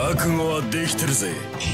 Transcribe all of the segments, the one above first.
覚悟はできてるぜ。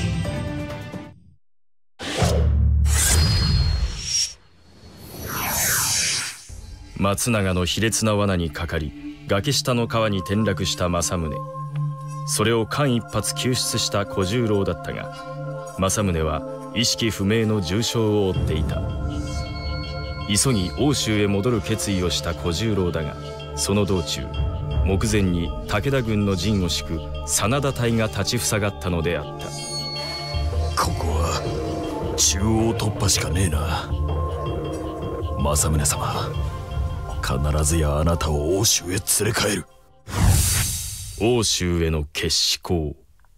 松永の卑劣な罠にかかり崖下の川に転落した政宗。それを間一髪救出した小十郎だったが、政宗は意識不明の重傷を負っていた。急ぎ奥州へ戻る決意をした小十郎だが、その道中目前に武田軍の陣を敷く真田隊が立ちふさがったのであった。 ここは中央突破しかねえな。政宗様、必ずやあなたを奥州へ連れ帰る。 奥州への決死行。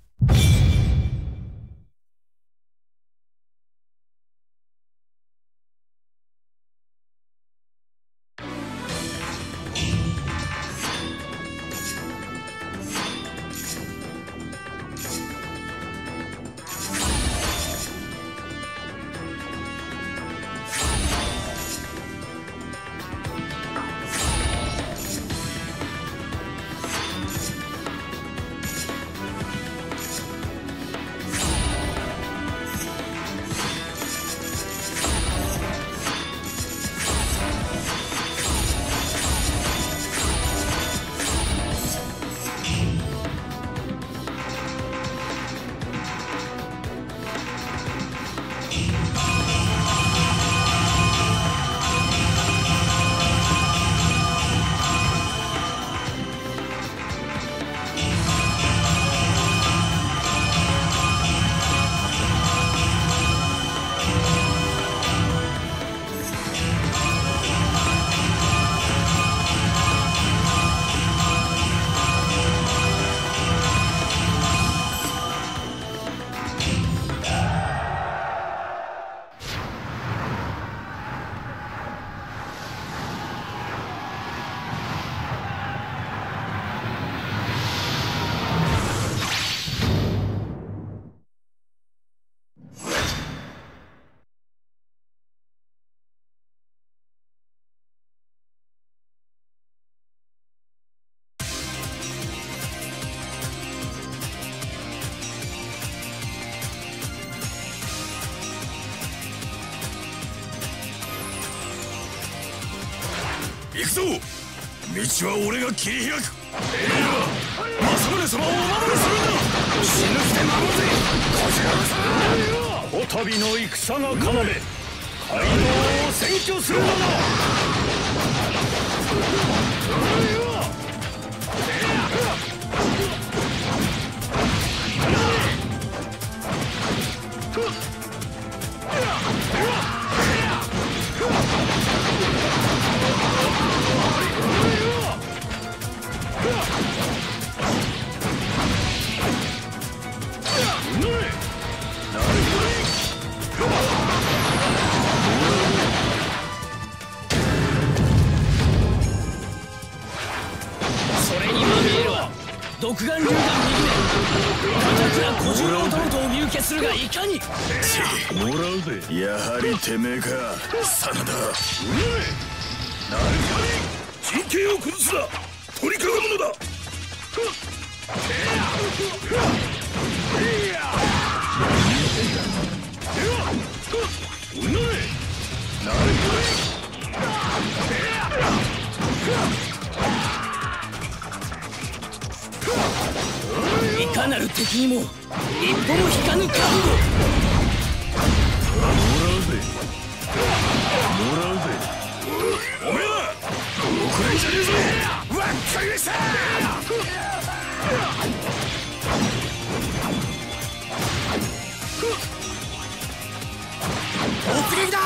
行くぞ。道は俺が切り開く。政宗様をお守りするんだ。死ぬ気で守るぜ。 こたびの戦が要、街道を占拠するのだ。独眼竜が右目、片倉小十郎殿とお見受けするがいかに。 もらうぜ。やはりてめえか、真田。陣形を崩すな。取りかかるのだ。 いかなる敵にも一歩も引かぬ覚悟。 もらうぜ。おめえら遅れんじゃねえぞ。わっかりました。突撃だ。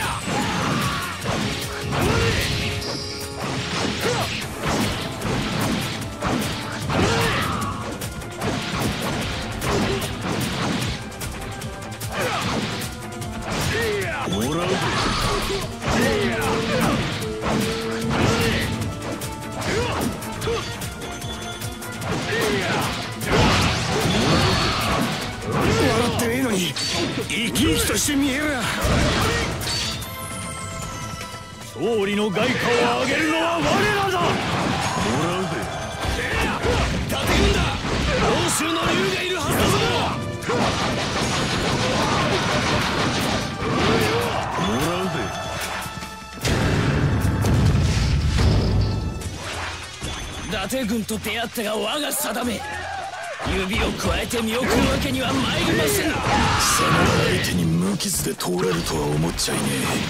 もらうぜ。笑ってねえのに生き生きとして見える。 勝利の外貨を上げるのは我らだ。 もらうぜ。 伊達軍だ。 欧州の竜がいるはずだぞ。 もらうぜ。 伊達軍と出会ったが我が定め、指を加えて見送るわけには参りません。 貴様ら相手に無傷で通れるとは思っちゃいね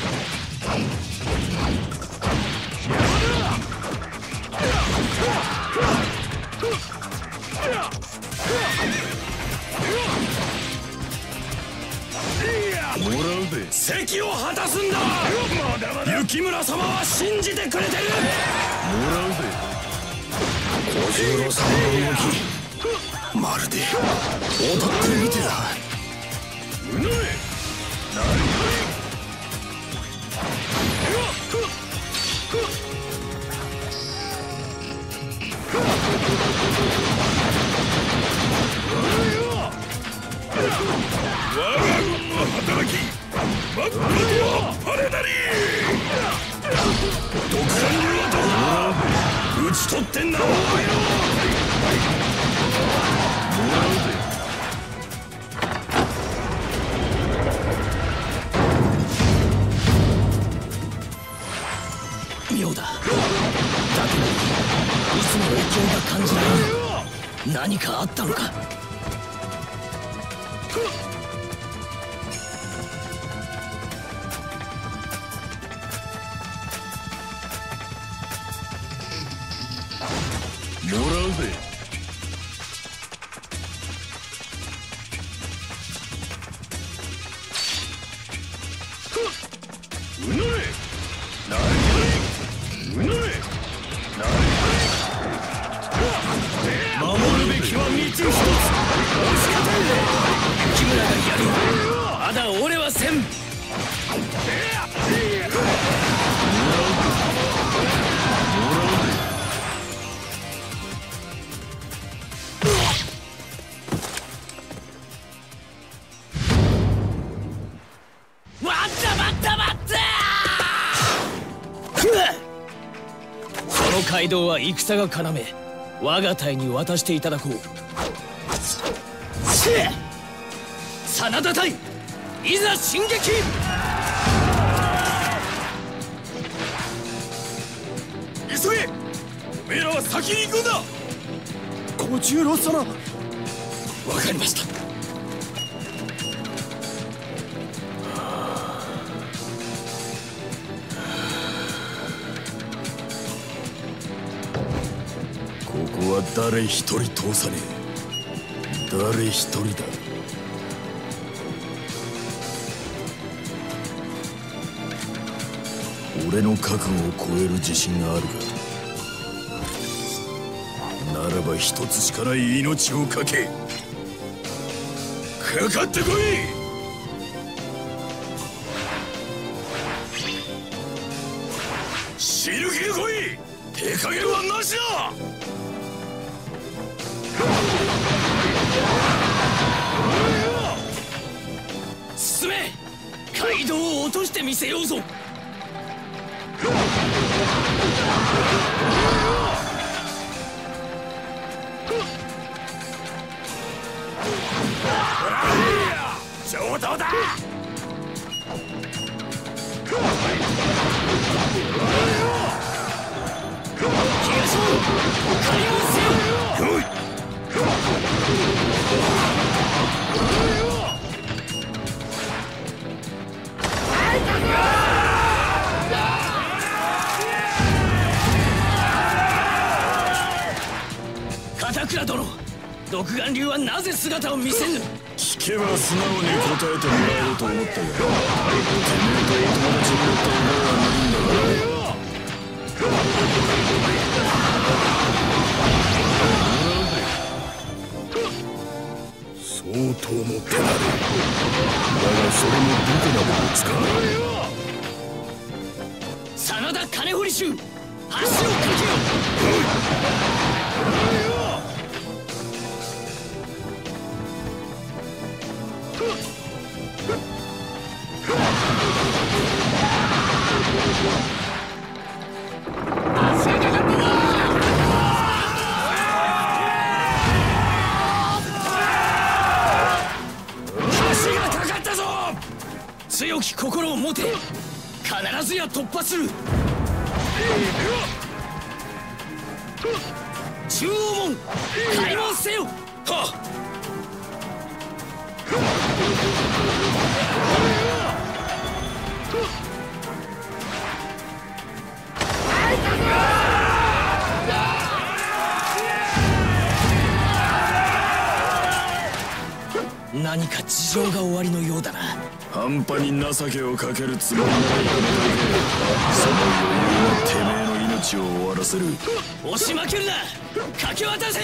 え。もらうぜ。 席を果たすんだ。雪村様は信じてくれてる。 もらうぜ。小十郎様の動きまるで踊ってるみてえだ。我が軍の働きまっことはパレなり。独眼竜はどうだ。討ち取ってんなお前よ。もらうぜ。 妙だ。だけどいつもの勢いが感じられる。何かあったのか。 もらうぜ。うのれ。 守るべきは道一つ。押し方雪村がやる。まだ俺はせん。その街道は戦が要。我が隊に渡していただこう。真田隊いざ進撃。 急げ。おめえらは先に行くんだ。 小十郎様。わかりました。 ここは誰一人通さねえ。誰一人だ。俺の覚悟を超える自信があるが、ならば一つしかない命をかけ、かかってこい。死ぬ気で来い。手加減はなしだ。 進め。街道を落としてみせようぞ。 上等だ。 東門開門せよ。片倉殿、独眼竜はなぜ姿を見せぬ。 聞けば素直に答えてもらえると思ったが、てめえとお友達になった覚えはないんだから。相当の手だれ。だがそれもどこまでも使わない。 真田金堀衆、橋をかけよ。 強き心を持て。必ずや突破する。中央門開門せよ。はっ。何か事情が終わりのようだな。 半端に情けをかけるつもりならやめとけ。その余裕がてめえの命を終わらせる。 押し負けるな。かけ渡せ。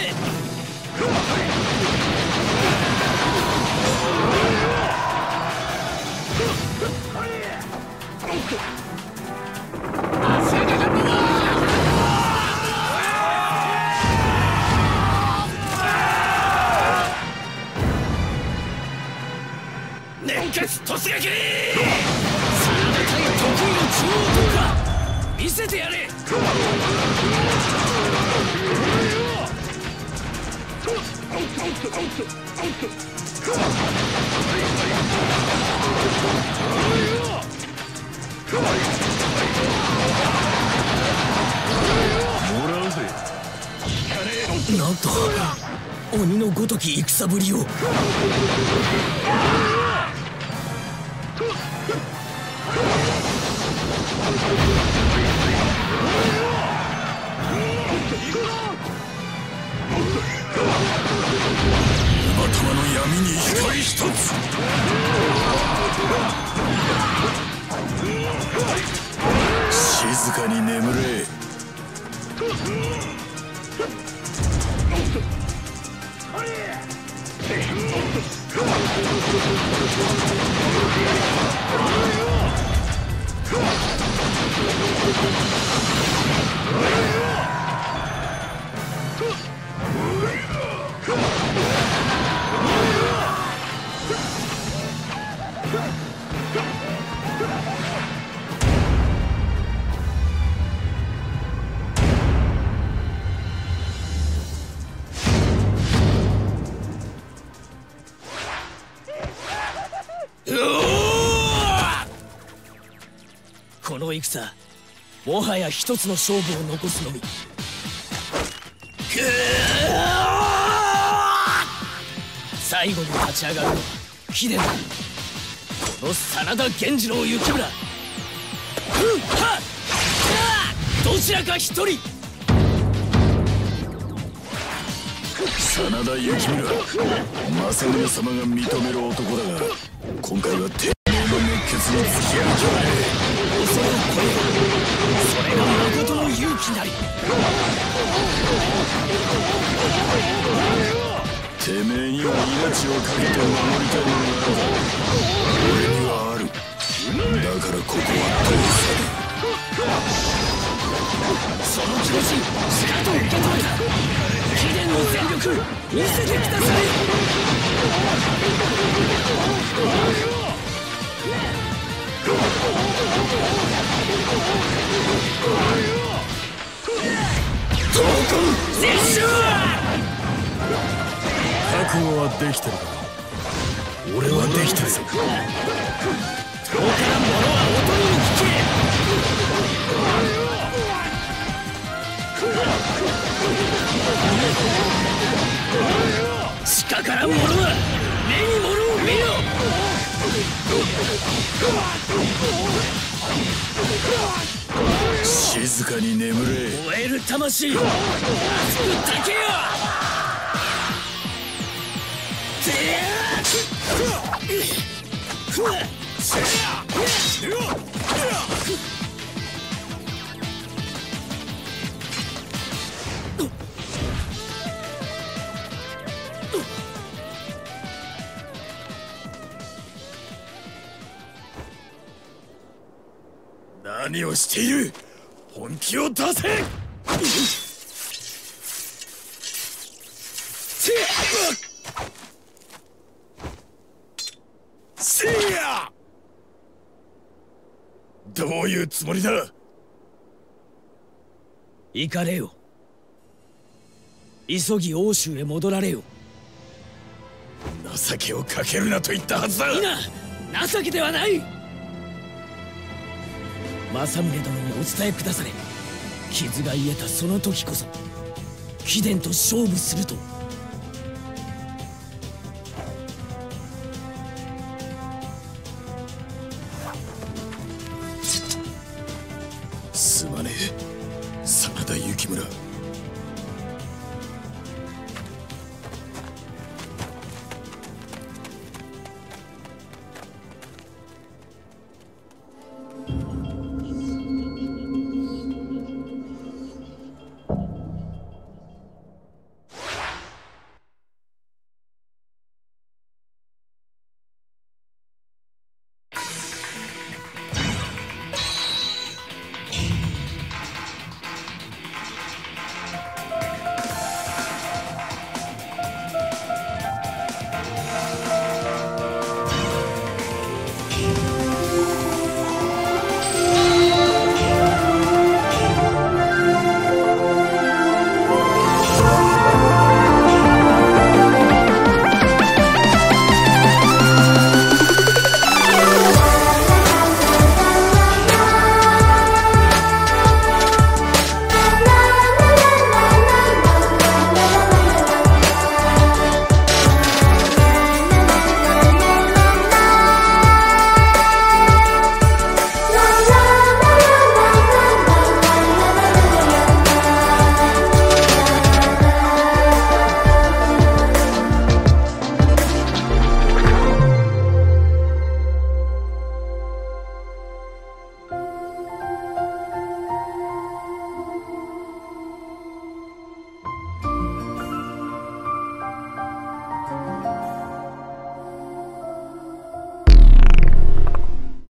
熱血突撃。真田対得意の中央突破見せてやれ。 もらうぜ。 なんと鬼のごとき戦ぶりを。 馬玉の闇に光一つ。静かに眠れ。 この戦、もはや一つの勝負を残すのみ。最後に立ち上がるのは貴殿。この真田源次郎幸村。どちらか一人。 真田幸村、政宗様が認める男だが、今回はてめえの熱血に付き合う気はねえ。 恐れを超えよ。それが誠の勇気なり。 てめえには命をかけて守りたいものがあるが、俺にはある。だからここは通さねえ。 その気持ちしかと受け止めた。貴殿の全力見せてください。闘魂絶種。 覚悟はできてるか。俺はできてるぞ。 遠から者は音にも聞け。鹿から者は目に物を見ろ。 静かに眠れ。 燃える魂熱く焚けよ。 何をしている。本気を出せ。せいや、どういうつもりだ。 行かれよ。急ぎ欧州へ戻られよ。 情けをかけるなと言ったはずだ。 いな、情けではない。 政宗殿にお伝えくだされ。傷が癒えたその時こそ貴殿と勝負すると。 すまねえ真田幸村。